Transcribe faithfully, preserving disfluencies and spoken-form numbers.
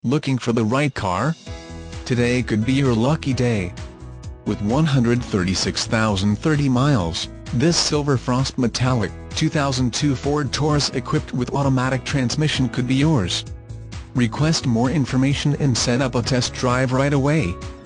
Looking for the right car? Today could be your lucky day. With one hundred thirty-six thousand thirty miles, this Silver Frost Metallic two thousand two Ford Taurus equipped with automatic transmission could be yours. Request more information and set up a test drive right away.